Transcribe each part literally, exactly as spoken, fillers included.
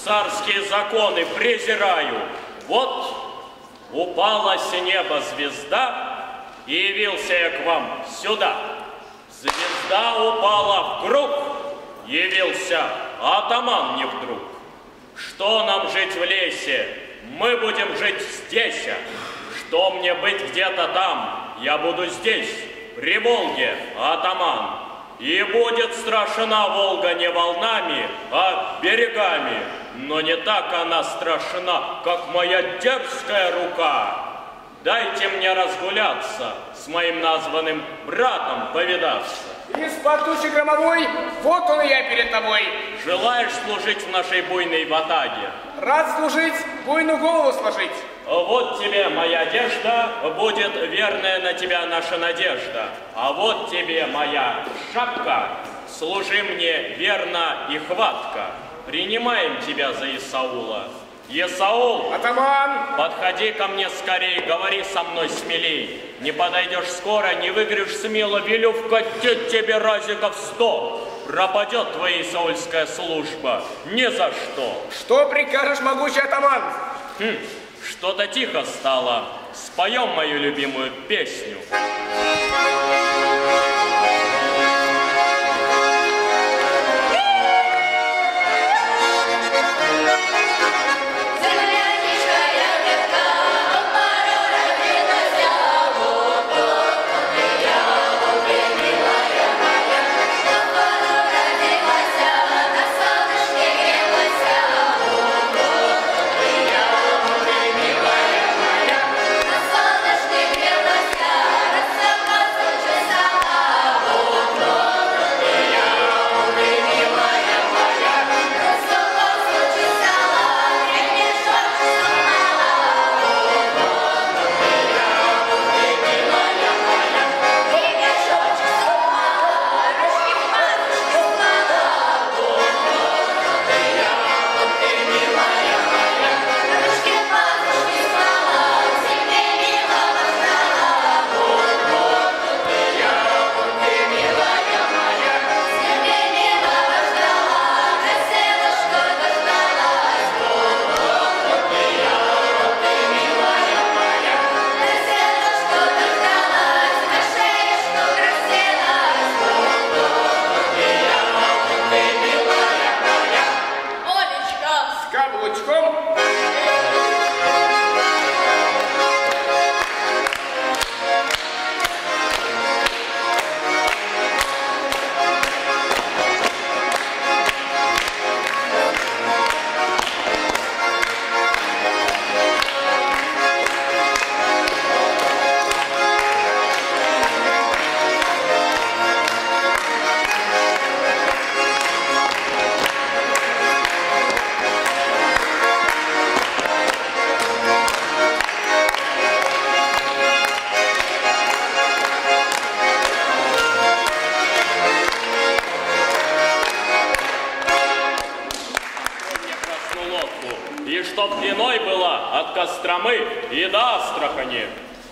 царские законы презираю. Вот упала с неба звезда, и явился я к вам сюда. Звезда упала в круг, явился атаман не вдруг. Что нам жить в лесе? Мы будем жить здесь. Что мне быть где-то там? Я буду здесь, при Волге, атаман. И будет страшна Волга не волнами, а берегами. Но не так она страшна, как моя дерзкая рука. Дайте мне разгуляться, с моим названным братом повидаться. Из-под тучи громовой, вот он и я перед тобой. Желаешь служить в нашей буйной ватаге? Рад служить, буйную голову сложить. Вот тебе моя одежда, будет верная на тебя наша надежда. А вот тебе моя шапка, служи мне верно и хватко. Принимаем тебя за Исаула. Исаул, атаман, подходи ко мне скорей, говори со мной смелей. Не подойдешь скоро, не выиграешь смело, велю вкатить тебе разиков сто. Пропадет твоя исаульская служба ни за что. Что прикажешь, могучий атаман? Хм, что-то тихо стало. Споем мою любимую песню. Костромы и до Астрахани.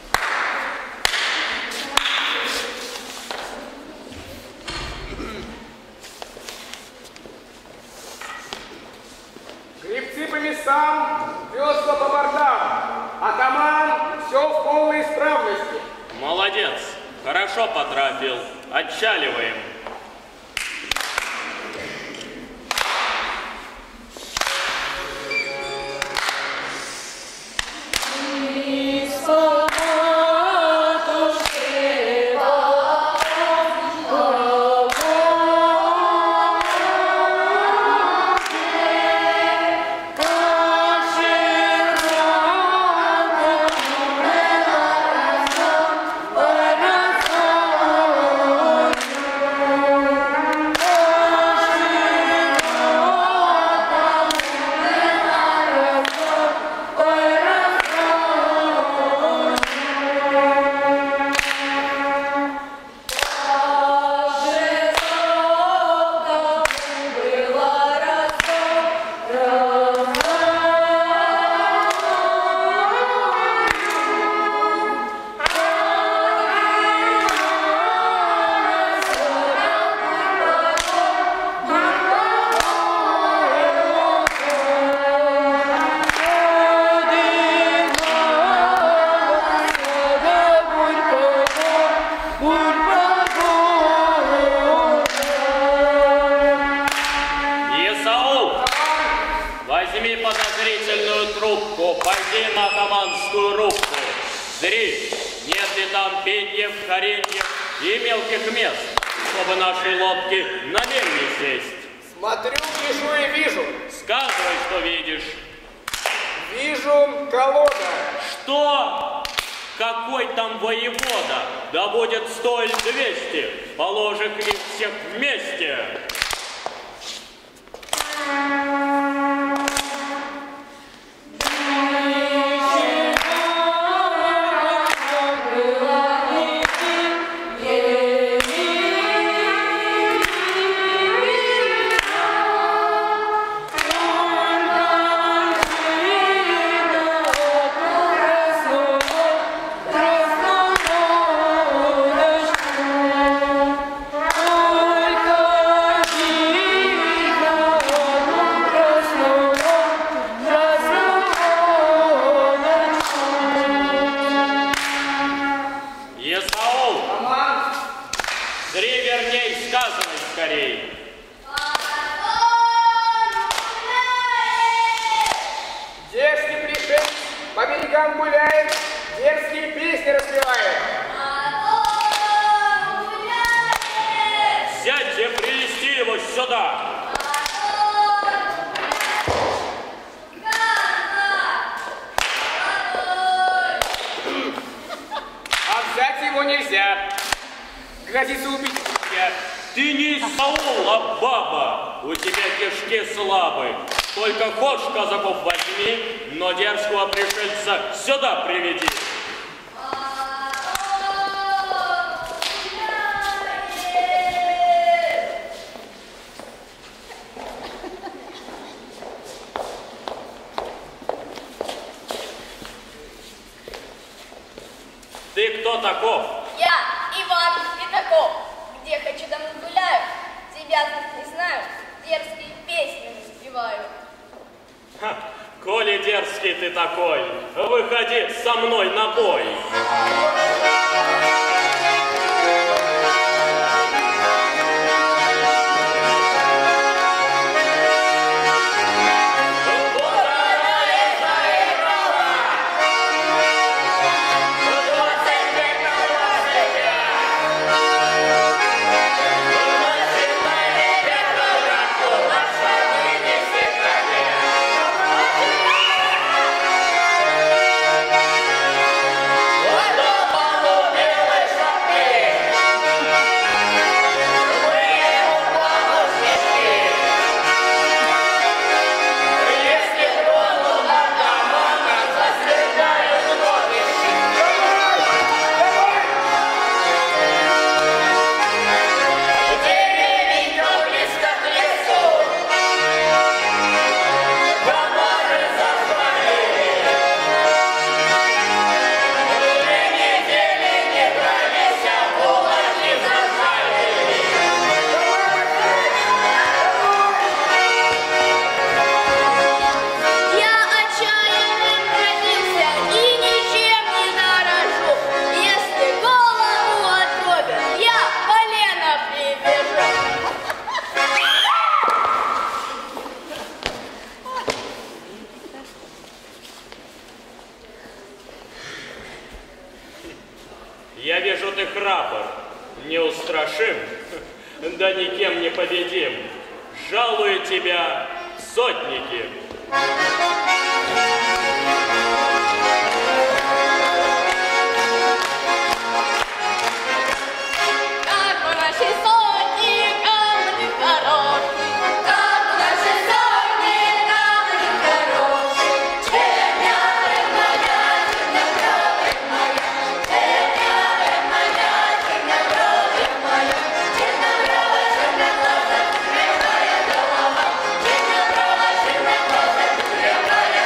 Гребцы по местам, весла по бортам. Атаман, все в полной исправности. Молодец, хорошо потрафил. Отчаливаем. Oh, Исаул, возьми подозрительную трубку, пойди на атаманскую рубку. Зри, нет ли там пеньев, кореньев и мелких мест, чтобы нашей лодке на мельне сесть. Смотрю, вижу и вижу. Сказывай, что видишь. Вижу колода. Что? Какой там воевода? Да будет сто или двести. Положих их всех вместе. Ты не Исаул, а баба. У тебя кишки слабы. Только хошь казаков возьми, но дерзкого пришельца сюда приведи. Ты кто таков? Я Иван Пятаков. Где хочу, там гуляю. Тебя тут не знаю, дерзкие песни распеваю. Ха, коли дерзкий ты такой, выходи со мной на бой. Я вижу, ты храбр, неустрашим, да никем не победим. Жалую тебя, сотники. Yeah.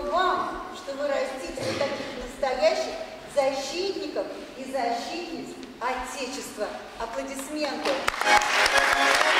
вам, что вы растите таких настоящих защитников и защитниц Отечества. Аплодисменты.